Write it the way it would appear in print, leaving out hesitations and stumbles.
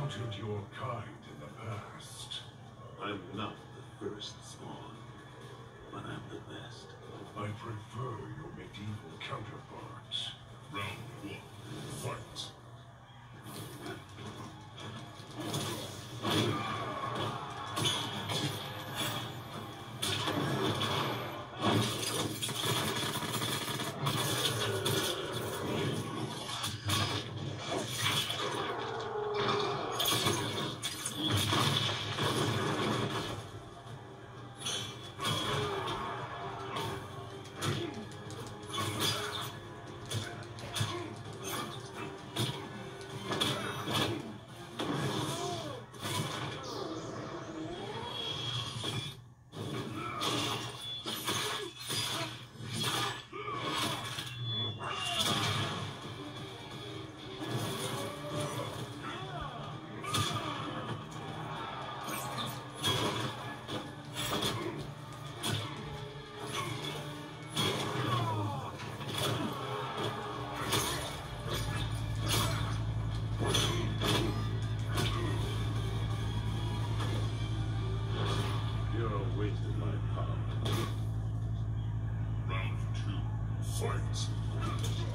encountered your kind in the past. I'm not the first spawn, but I'm the best. I prefer your medieval counterparts. Round one, fight. You're wasting my power. Round two, fight.